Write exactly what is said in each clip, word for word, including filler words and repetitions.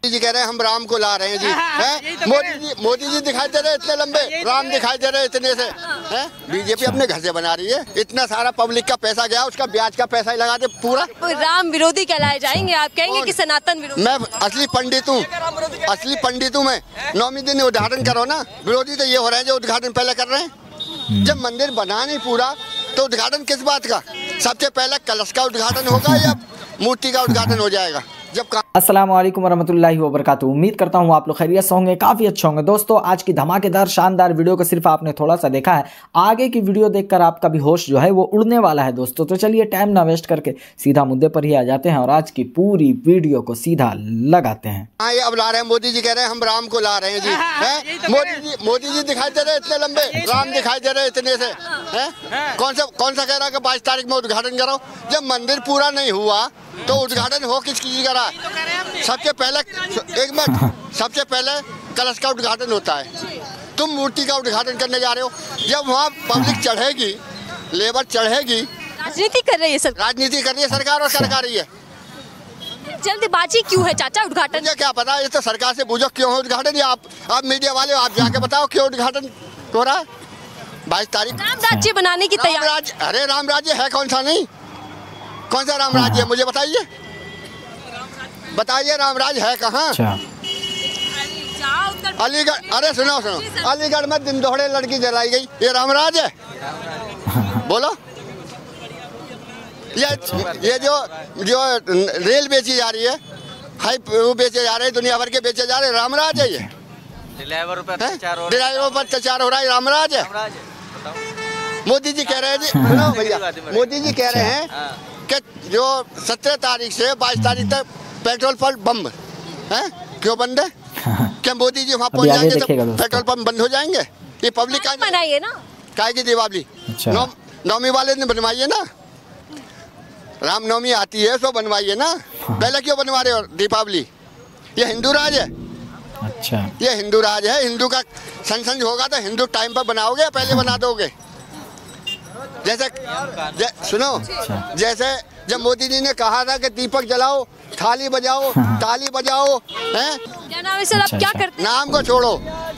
जी कह रहे हैं हम राम को ला रहे हैं जी, हैं? तो मोदी जी मोदी जी दिखाई दे रहे हैं इतने लंबे, राम दिखाई दे रहे हैं इतने से, हैं? बीजेपी अपने घर से बना रही है। इतना सारा पब्लिक का पैसा गया, उसका ब्याज का पैसा ही लगा दे पूरा। राम विरोधी कहलाए जाएंगे, आप कहेंगे कि सनातन विरोधी। मैं असली पंडित हूँ, असली पंडित हूँ मैं। नौवीं दिन उद्घाटन करो ना, विरोधी तो ये हो रहे हैं जो उद्घाटन पहले कर रहे हैं। जब मंदिर बना नहीं पूरा तो उद्घाटन किस बात का? सबसे पहले कलश का उद्घाटन होगा या मूर्ति का उद्घाटन हो जाएगा? जब अस्सलाम वालेकुम वरहमतुल्लाहि वबरकातुहू। उम्मीद करता हूँ आप लोग खैरियत से होंगे, काफ़ी अच्छे होंगे। दोस्तों आज की धमाकेदार शानदार वीडियो को सिर्फ आपने थोड़ा सा देखा है, आगे की वीडियो देखकर आपका भी होश जो है वो उड़ने वाला है दोस्तों। तो चलिए टाइम ना वेस्ट करके सीधा मुद्दे पर ही आ जाते हैं और आज की पूरी वीडियो को सीधा लगाते हैं। हाँ ये अब ला रहे हैं, मोदी जी कह रहे हैं हम राम को ला रहे हैं जी, हैं? मोदी जी मोदी जी दिखाई दे रहे हैं इतने लंबे, राम दिखाई दे रहे हैं इतने से, हैं? कौन सा कौन सा कह रहा है कि बाईस तारीख में उद्घाटन करो? जब मंदिर पूरा नहीं हुआ तो उद्घाटन हो किस चीज का रहा? सबसे पहले एक मिनट सबसे पहले कलश का उद्घाटन होता है, तुम मूर्ति का उद्घाटन करने जा रहे हो। जब वहाँ पब्लिक चढ़ेगी, लेबर चढ़ेगी, राजनीति कर रही है सर, राजनीति कर रही है सरकार और सरकार ही है। जल्दबाजी क्यों है चाचा उद्घाटन? मुझे क्या पता, ये तो सरकार से पूछो क्यों है उद्घाटन, या आप आप मीडिया वाले आप जाके बताओ क्यों उद्घाटन हो रहा है बाईस तारीख। राम राज्य बनाने की तैयारी। अरे राम राज्य है कौन सा? नहीं, कौन सा राम राज्य है मुझे बताइए, बताइए राम राज्य है कहाँ? अलीगढ़। अरे सुनो सुनो, अलीगढ़ में दिन दोहरे लड़की जलाई गई, ये राम राज्य है? बोलो। ये ये जो जो रेल बेची जा रही है, हाई वो बेचे जा रहे हैं, दुनिया भर के बेचे जा रहे हैं, राम राज्य है ये? ड्राइवरों पर अत्याचार हो रहा है, राम राज्य है? मोदी जी कह रहे हैं जी, सुनो भैया, मोदी जी कह रहे हैं कि जो सत्रह तारीख से बाईस तारीख तक पेट्रोल पंप बंद है। क्यों बंद है? क्या मोदी जी वहाँ पहुँच जाएंगे तो पेट्रोल पंप बंद हो जाएंगे? ये पब्लिक का बनाइए ना, काय की दीपावली नौ, नौमी वाले ने बनवाइए ना, रामनवमी आती है सो बनवाइए ना। पहले क्यों बनवा रहे हो दीपावली? ये हिंदू राज है। अच्छा, ये हिंदू राज है, हिंदू का संसंज होगा तो हिंदू टाइम पर बनाओगे या पहले बना दोगे? जैसे जै, सुनो जैसे जब मोदी जी ने कहा था कि दीपक जलाओ, थाली बजाओ, ताली बजाओ, हैं? क्या नाम है सर, आप क्या करते हैं? नाम को छोड़ो।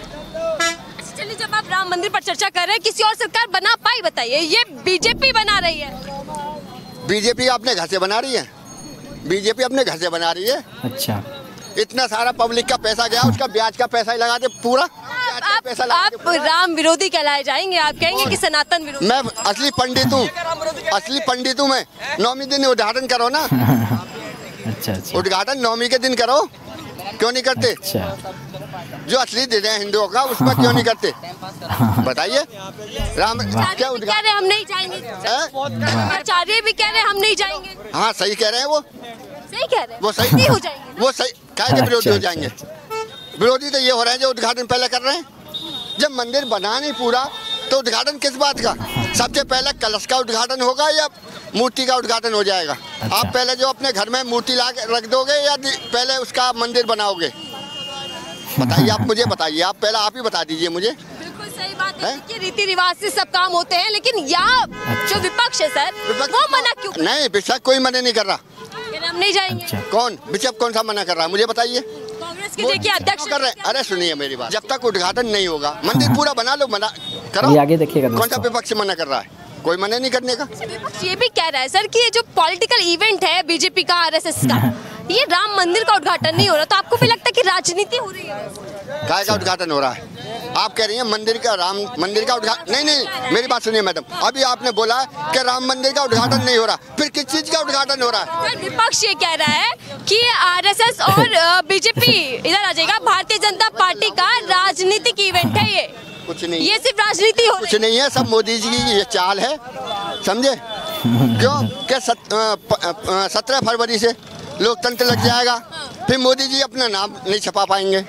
चलिए जब आप राम मंदिर पर चर्चा कर रहे हैं, किसी और सरकार बना पाई बताइए? ये बीजेपी बना रही है। बीजेपी अपने घर से बना रही है, बीजेपी अपने घर से बना रही है। अच्छा, इतना सारा पब्लिक का पैसा गया, उसका ब्याज का पैसा ही लगा दे पूरा। आप, पैसा आप राम विरोधी कहलाए जाएंगे, आप कहेंगे कि सनातन विरोधी। मैं असली पंडित हूँ, असली पंडित हूँ मैं। नौवीं दिन उद्घाटन करो ना। अच्छा अच्छा, उद्घाटन नौवीं के दिन करो, क्यों नहीं करते? अच्छा, जो असली दिन है हिंदुओं का उसमें क्यों नहीं करते बताइए? राम क्या उद्घाटन? हम नहीं जाएंगे, आचार्य भी कह रहे हैं हम नहीं जाएंगे। हाँ सही कह रहे हैं, वो सही कह रहे हैं, वो सही हो जाएंगे, वो सही क्या के विरोधी हो जाएंगे? विरोधी तो ये हो रहे हैं जो उद्घाटन पहले कर रहे हैं। जब मंदिर बना नहीं पूरा तो उद्घाटन किस बात का? सबसे पहले कलश का उद्घाटन होगा या मूर्ति का उद्घाटन हो जाएगा? अच्छा। आप पहले जो अपने घर में मूर्ति ला के रख दोगे या पहले उसका मंदिर बनाओगे? बताइए, आप मुझे बताइए, आप पहले आप ही बता दीजिए मुझे। बिल्कुल सही बात है कि रीति रिवाज से सब काम होते हैं, लेकिन यहाँ जो विपक्ष है सर, वो मना क्यों? नहीं, विपक्ष कोई मना नहीं कर रहा, हम नहीं जाएंगे। अच्छा। कौन विपक्ष कौन सा मना कर रहा है मुझे बताइए? कांग्रेस के देखिए अध्यक्ष कर रहे हैं। अरे सुनिए मेरी बात, जब तक उद्घाटन नहीं होगा मंदिर पूरा बना लो, मना करो, आगे देखिएगा। कौन सा विपक्ष मना कर रहा है? कोई मना नहीं करने का। विपक्ष ये भी कह रहा है सर कि ये जो पॉलिटिकल इवेंट है बीजेपी का, आरएसएस का, ये राम मंदिर का उद्घाटन नहीं हो रहा, तो आपको भी लगता है कि राजनीति हो रही है? काय का उद्घाटन हो रहा है? आप कह रही हैं मंदिर का, राम मंदिर का उद्घाटन? नहीं नहीं मेरी बात सुनिए मैडम, अभी आपने बोला कि राम मंदिर का उद्घाटन नहीं हो रहा, फिर किस चीज का उद्घाटन हो रहा है? विपक्ष ये कह रहा है कि आरएसएस और बीजेपी इधर आ जाएगा, भारतीय जनता पार्टी का राजनीतिक इवेंट है ये। कुछ नहीं, ये सिर्फ राजनीति हो कुछ नहीं है, सब मोदी जी की ये चाल है, समझे? क्यों कि सत्रह फरवरी से लोकतंत्र लग जाएगा, फिर मोदी जी अपना नाम नहीं छपा पाएंगे।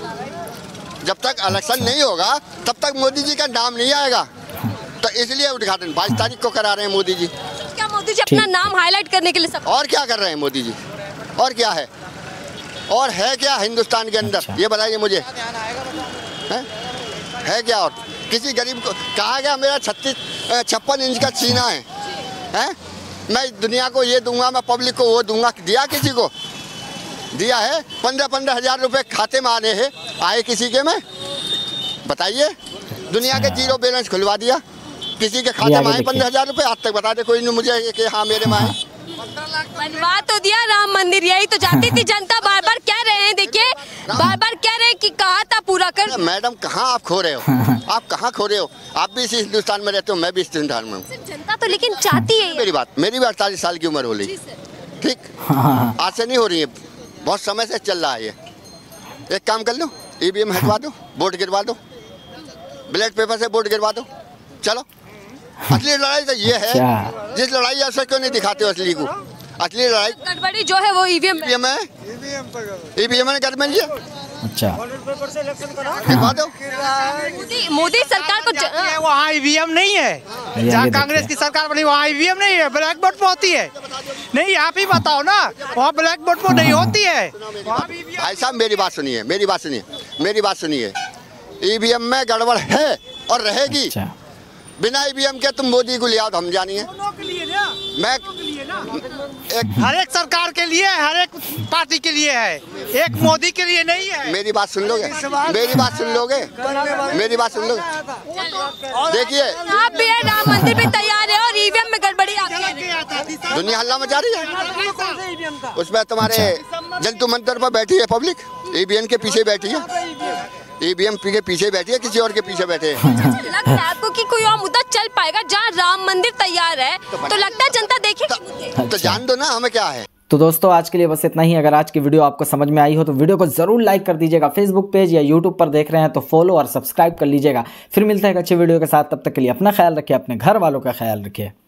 जब तक इलेक्शन नहीं होगा तब तक मोदी जी का नाम नहीं आएगा, तो इसलिए उद्घाटन बाईस तारीख को करा रहे हैं मोदी जी। क्या मोदी जी अपना नाम हाईलाइट करने के लिए सब? और क्या कर रहे हैं मोदी जी? और क्या है, और है क्या हिंदुस्तान के अंदर? ये बताइए मुझे, है, है क्या? और किसी गरीब को कहा गया मेरा छत्तीस छप्पन इंच का सीना है, हैं? मैं दुनिया को ये दूंगा, मैं पब्लिक को वो दूंगा, दिया किसी को? दिया है। पंद्रह पंद्रह हजार रुपए खाते में आने हैं, आए किसी के में बताइए। दुनिया के जीरो बैलेंस खुलवा दिया, किसी के खाते में आए पंद्रह हजार रुपए, आज तक बता दे कोई नहीं मुझे कि हाँ मेरे में आए। बनवा तो दिया राम मंदिर, यही तो चाहती थी जनता। बार बार कह रहे हैं, देखिए बार बार कह रहे हैं कि कहा था पूरा कर। मैडम कहाँ आप खो रहे हो, आप कहाँ खो रहे हो? आप भी इसी हिंदुस्तान में रहते हो, मैं भी इस हिंदुस्तान में हूँ। जनता तो लेकिन चाहती है। मेरी बात मेरी भी अड़तालीस साल की उम्र हो रही, ठीक, आज से नहीं हो रही है, बहुत समय से चल रहा है ये। एक काम कर लो, ईवीएम हटवा दो, वोट गिरवा दो, बैलेट पेपर से वोट गिरवा दो, चलो। असली लड़ाई तो ये है, जिस लड़ाई ऐसा क्यों नहीं दिखाते हो असली को? असली लड़ाई गड़बड़ी जो है वो ईवीएम ईवीएम है, ईवीएम ने गड़बड़ी है। अच्छा, दिखा दो। मोदी मोदी सरकार को ज... वहाँ ईवीएम नहीं है, जहाँ कांग्रेस की सरकार बनी वहाँ ईवीएम नहीं है, ब्लैक बोर्ड पे होती है। नहीं आप ही बताओ ना, वहाँ ब्लैक बोर्ड पे नहीं होती है। भाई साहब मेरी बात सुनिए, मेरी बात सुनिए, मेरी बात सुनिए। ईवीएम में गड़बड़ है और रहेगी। बिना ईवीएम के तुम मोदी को ले आओ तो हम जानिए। मैं एक हर एक सरकार के लिए, हर एक पार्टी के लिए है, एक मोदी के लिए नहीं है। मेरी बात सुन लोगे, मेरी बात सुन लोगे, मेरी बात सुन लोगे। देखिए आप भी है, राम मंदिर भी तैयार है और ईवीएम में गड़बड़ी आ गई। दुनिया हल्ला मचा रही है, उसमें तुम्हारे जंतु मंतर पर बैठी है पब्लिक, ईवीएम के पीछे बैठी है, ईवीएम के पीछे बैठी है, किसी और के पीछे बैठे हैं। लगता है आपको कि कोई और मुद्दा चल पाएगा जहाँ राम मंदिर तैयार है, तो लगता है जनता देखेगी। तो जान दो ना हमें क्या है। तो दोस्तों आज के लिए बस इतना ही। अगर आज की वीडियो आपको समझ में आई हो तो वीडियो को जरूर लाइक कर दीजिएगा। फेसबुक पेज या यूट्यूब पर देख रहे हैं तो फॉलो और सब्सक्राइब कर लीजिएगा। फिर मिलता है एक अच्छे वीडियो के साथ, तब तक के लिए अपना ख्याल रखिए, अपने घर वालों का ख्याल रखिए।